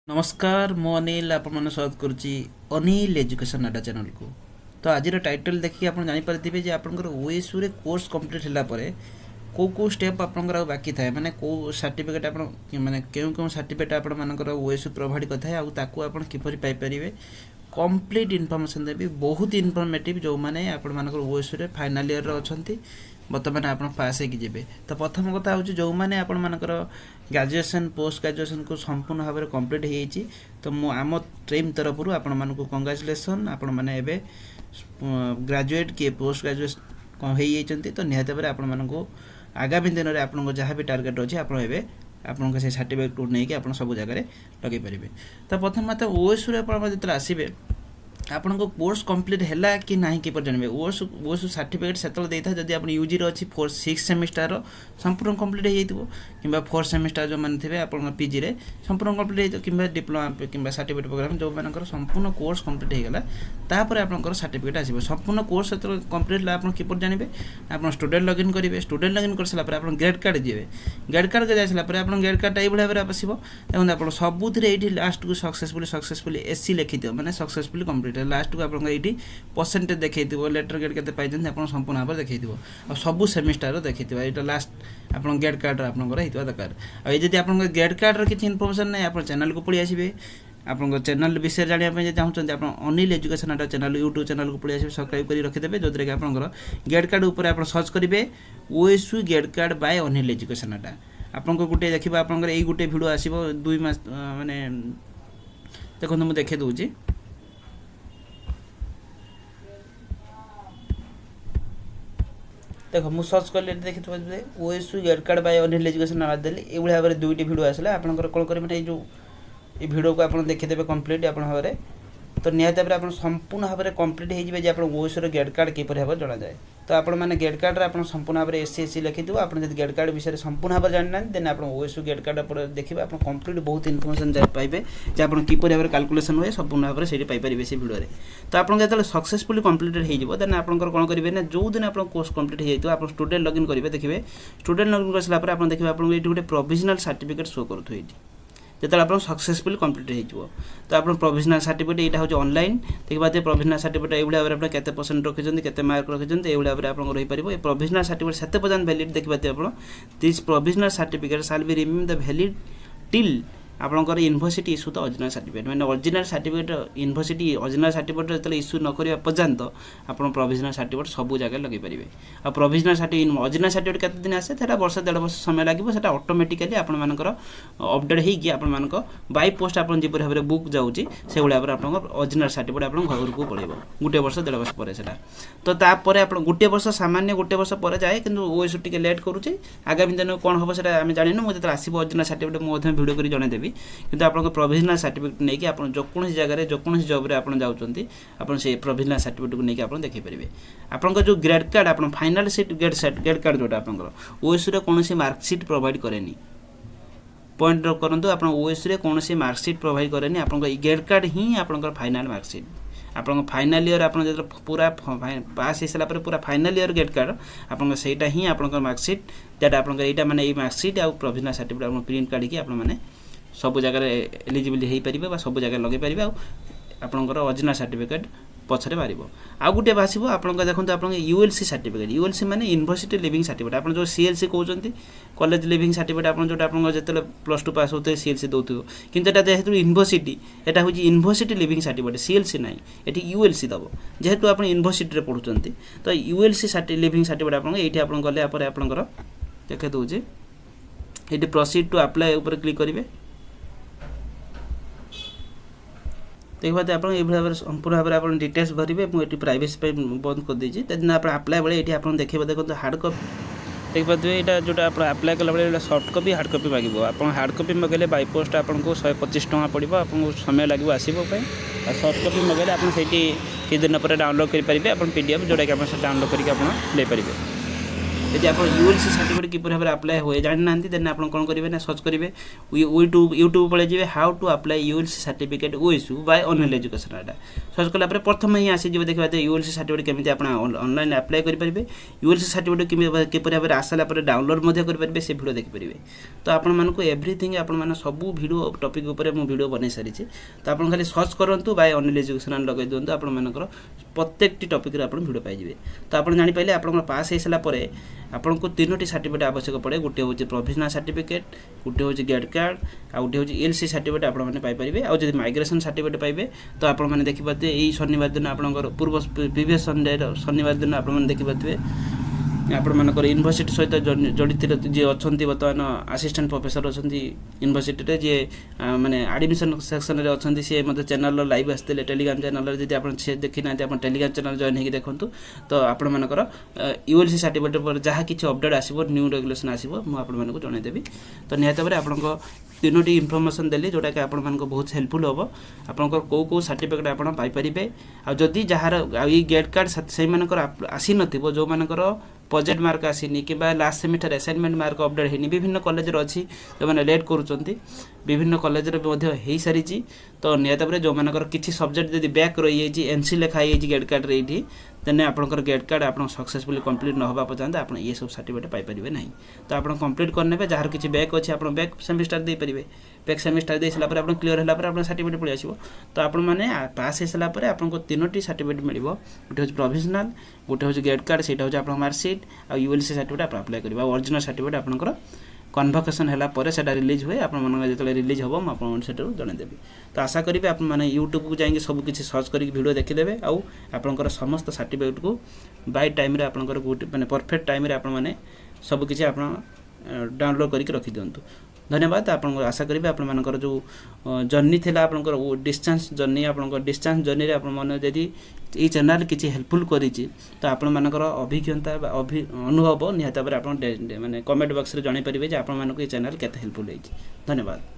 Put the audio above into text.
नमस्कार मो अनिल आपन स्वागत करुच्ची अनिल एजुकेशन अड्डा चैनल को। तो आज टाइटल देखिए आप जानीपारे जे आपंकर ओएसयू रे कोर्स कंप्लीट होला परे को स्टेप आपंकर बाकी थाए माने को सर्टिफिकेट आप माने क्यों सर्टिफिकेट आपंकर ओएसयू प्रोवाइड करता है ताकू आप किपरि पाई परिवे कंप्लीट इनफॉरमेशन देबी। बहुत इनफॉर्मेटिव जो माने आपंकर ओएसयू रे फाइनल ईयर रे अछंती बर्तमान आप पास हो तो प्रथम कथा हूँ जो मैंने आपंकर ग्रेजुएशन पोस्ट ग्रेजुएशन को संपूर्ण भाव में कंप्लीट हो तो आम टीम तरफ आपण मानक कंग्रेचुलेसन आपण मैंने ग्रेजुएट किए पोस्ट ग्रेजुएट होती तो निहत भाव आपण मानक आगामी दिन में आपको जहाँ भी टार्गेट अच्छे आप आपन से सर्टिफिकेट को लेकिन आप सब जगह लगे पारे। तो प्रथम बात ओएसयू जो आसवे आपन को कोर्स कंप्लीट है कि ना कि जानवे ओएसयू सर्टिफिकेट से देता है जब आप यूजी अच्छी 6 सेमिस्टर संपूर्ण कंप्लीट हो कि 4 सेमिस्टर जो मैंने थे आप पीजी रे संपूर्ण कंप्लीट हो कि डिप्लोमा कि सर्टिफिकेट प्रोग्राम जो मान संपूर्ण कोर्स कंप्लीट होगा तापर आपंकर सर्टिफिकेट आसो संपूर्ण कोर्स कंप्लीट आप किपर जानवे आप स्टूडेंट लॉगिन करेंगे स्टूडेंट लॉगिन कर सारा आप ग्रेड कार्ड जी ग्रेड कार्ड के जाइला आप ग्रेड कार्ड ये भाव में आसो देखो आप सबुथ लास्ट को सक्सेसफुली एससी लिखी थो मैंने सक्सेसफुली कंप्लीट लास्ट को आपड़ी परसेंटेज देखी लेटर गेट के आप संपूर्ण भाव देखी और सबू सेमिस्टर देखी यहाँ लास्ट आप गेट कार्ड आपंकर दरकार आदि आप गेट कार्ड किसी इनफर्मेशन ना आप चैनल को पड़ी आसवे आप चैनल विषय जानापी चाहते आप Anil education Adda channel YouTube channel को पड़ी आसवे सब्सक्राइब कर रखिदेवे जो कि आप गेट कार्ड उपर आप सर्च करेंगे OSU gate card by Anil education Adda आपको गोटे देखिए आप गोटे भिडियो आसो 2 मास माने देखो मुझे देखे दूसरी देखो मुझे सर्च कले देखिए OSU gate card by Anil education Adda देली ये भाव में 2टी भिडियो आसला आपंकर कौन करेंगे जो ये भिडियो को आप देखीदे कंप्लीट आप भाव में तो निहत भाव में संपूर्ण भाव में कंप्लीट हो आप ओएसयू गेट कार्ड किपर भाव जना जाए तो आप मैंने गेट कार्ड आप संपूर्ण भाव में एससी लिखी आप गेट कार्ड विषय संपूर्ण भाव जाना देन आप ओएसयू गेट कार्ड देखिए आप कंप्लीट बहुत इनफर्मेशन पाइबे जे आप किपर भाव में कैलकुलेशन हुए संपूर्ण भाव में से पाइपर से भिडियो तो आप जो सक्सेसफुली कंप्लीटेड हो देन आप कौन करेंगे ना जो दिन आप कोर्स कंप्लीट हो आप स्टूडेंट लॉगिन करेंगे देखिए स्टूडेंट लॉगिन कर सारा आप देखिए आपको ये गोटे प्रोविजनल सर्टिफिकेट शो करूँ जो आप सक्सेसफुली कंप्लीट हो तो आप प्रोविजनल सर्टिफिकेट यहाँ हूँ ऑनलाइन देखिए प्रोविजनल सर्टिफिकेट ये भाव में केते परसेंट रखिंट केते मार्क रखिंट ये भाव में आप रहीपर प्रोविजनल सर्टिफिकेट से पर्यटन वैलिड देखिए आप this provisional certificate shall be remain the valid till आपंकर university issue the original certificate मैंने original certificate university original certificate जो इश्यू न करने पर्यंत आप प्रोविजनल सर्टिफिकेट सब जगह लगे पारे आ प्रोविजनल सर्टिफिकेट ओरिजिनल सर्टिफिकेट केते दिन आसे सेटा वर्ष 1.5 वर्ष समय लगे सेटा ऑटोमेटिकली आपनकर अपडेट होगी आपनकर बाय पोस्ट आप जो भाव में बुक जाऊँगी से भाव में आप ओरिजिनल सर्टिफिकेट आप घर को पड़ेगा गोटे वर्ष 1.5 वर्ष पर सेटा तो तापर आप गोटे वर्ष सामान्य गोटे वर्ष पर जाए कि ओएसयू टी लेट करुचे आगामी दिन कौन हम से आम जानू मुझे आसो ओरिजिनल सर्टिफिकेट मुझे भिडियो कर जनईदेवी किंतु आप प्रोविजनल सर्टिफिकेट नहीं कि आप जो कौन जगह जो कौन जॉब रे आप जाउछंती आपण से प्रोविजनल सर्टिफिकेट को नहीं कि आप देखि परिबे आपन जो ग्रेड कार्ड आप फाइनल सीट गेट कार्ड जोटा आपन ओएसयू रे कौन मार्कशीट प्रोवाइड करेनी पॉइंट करंतु आप ओएसयू रे कौन मार्कशीट प्रोवाइड करेनी आपन गेट कार्ड ही आपन फाइनल मार्कशीट आप फाइनल ईयर आप पूरा पास हो सारा पूरा फाइनल ईयर गेट कार्ड आपन सेटा ही आपन मार्कशीट जेटा आपन एटा माने मार्कशीट आ प्रोविजनल सर्टिफिकेट आप प्रिंट काढी आप माने सब जगह एलिजिबिलिटी हो पारे सब जगह लगे पारे आपंकर ओरिजिनल सर्टिफिकेट पछरे बाहर आउ गोटे आसो आप देखो आप यूएलसी सर्टिफिकेट यूएलसी माने यूनिवर्सिटी लिविंग सर्टिफिकेट आप जो सीएलसी कहते कॉलेज लिविंग सर्टिफिकेट आप जो जो +2 पास होते सीएलसी दौर किंतु एटा जेहेतु यूनिवर्सिटी एटा हूँ यूनिवर्सिटी लिविंग सर्टिफिकेट सीएलसी ना ये यूएलसी दब जेहेतु आप यूनिवर्सिटी पढ़ुंट तो यूएलसी लिविंग सर्टिफिकेट आप ये आप गले आपंकर देखे दूसरे ये प्रोसीड टू अप्लाई ऊपर क्लिक करेंगे देखिए आप भाव संपूर्ण भाव में डिटेल्स भरेंगे मुझे प्राइवेसी बंद कर देती दिन आप अप्लाई बेले ये आप देखिए देखो हार्ड कपी देखिए यहाँ जो आप अप्लाई कला बेले सॉफ्ट कपी हार्ड कपी मांग आप हार्ड कपी मगेले बाय पोस्ट आपको 125 टଙ୍କା पड़ो आपको समय लगे आसवाई सॉफ्ट कपी मगेले आप किसी दिन पर डाउनलोड करेंगे आप पीडीएफ जोटा कि आप डाउनलोड करके ले पारे यदि आप यूएलसी सर्टिफिकेट किपर भाव अप्लाई हुए जानी ना देन आप कौन करेंगे ना सर्च करेंगे यूट्यूब पड़े जाए how to apply ULC certificate OSU by Anil education Adda search कला प्रथम ही आसीज देखा यूएलसी सर्टिफिकेट केमी आप ऑनलाइन अप्लाई करेंगे यूएलसी सर्टिफिकेट किपर भाव आसाला डाउनलोड करेंगे से वीडियो देखिपारे तो आपको एवरीथिंग आप सब वीडियो टॉपिक उपर मु वीडियो बन सारी तो आप खाली सर्च करूँ बाय अनिल एजुकेशन लगे दिखाँ आपर प्रत्येक टॉपिक आप वीडियो पाइबे तो आप जापारे आप पास हो सारापर आपको 3टी सर्टिफिकेट आवश्यक पड़े गोटे हूँ प्रोविजनल सर्टिफिकेट गोटे हूँ गेट कार्ड आ गोटे हूँ एलसी सर्टिफिकेट आपरे आदि माइग्रेशन सर्टिफिकेट पाइबे तो आपने देखिपारे यही शनिवार दिन आप पूर्व प्रीवियस संडे शनिवार दिन आप देखिपारे आपर यूनिवर्सिटी सहित जड़ित जी अच्छा बर्तमान असिस्टेंट प्रोफेसर अच्छा यूनिवर्सिटी जी माने एडमिशन सेक्शन में अच्छा सी चैनल लाइव आसते टेलीग्राम चैनल जब आप देखी ना आप टेलीग्राम चैनल जॉइन होगी देखूँ तो आपण मानकर यूएलसी सर्टिफिकेट पर जहाँ किसी अपडेट आसो न्यू रेगुलेशन आसो मुझे जनईदेवी तो निहत भाव आप 3टी इनफर्मेशन देली जोटा कि आपण मानको बहुत हेल्पफुल हम आपंकर कौ सर्टिफिकेट आप पाइपर आदि जार गेट कार्ड से आसी नथिबो जो मानकर प्रोजेक्ट मार्क आसीनी कि last semester assignment mark update होनी विभिन्न कॉलेज अच्छी जो मैंने लेट करुँच विभिन्न कॉलेज हो सारी तो निहत भाव जो मानकर किसी सब्जेक्ट जब बैक रही है एनसी लिखाई गेट कार्ड ये देन आपंकर गेट कार्ड आप सक्सेसफुली कंप्लीट न होगा पर्यंत आप ये सब सर्टिफिकेट पाइपर ना तो आप कंप्लीट करने जार किसी बैक अच्छे आप बैक सेमिस्टर दे पारे बैक सेमिस्टर दे सारापर आप क्लीयर है सर्टिफिकेट पड़े आसो तो आपने पास हो सारापर आपको 3टी सर्टिफिकेट मिल गोटे हूँ प्रोविजनल गोटे हूँ गेट कार्ड से हूँ मार्कसीट आ यूएलसी सर्टिफिकेट आप अप्लाई करेंगे ओरिजिनल सर्टिफिकेट आपंकर कन्भोकेशन है रिलीज हुए आप जो रिलीज हम आप जनईदेवी तो आशा करी आप यूट्यूब को जाएंगे सब किसी सर्च करके वीडियो देखीदेवे आउ समस्त सर्टिफिकेट को बाय टाइम माने परफेक्ट टाइम आपने सब किसी आप डाउनलोड करके रखी दिंतु धन्यवाद आप आशा करी आपर जो जर्नी थी आपंकर डिस्टेंस जर्नी आप डिस्टेंस जर्नी मैंने जदि ये चैनल किसी हेल्पफुल करी तो आपण मानकर अभिज्ञता अनुभव निहत भाव आप माने कमेंट बॉक्स रे जणाई पारिबे जे आपण मानको ये चैनल केते हेल्पफुल होई। धन्यवाद।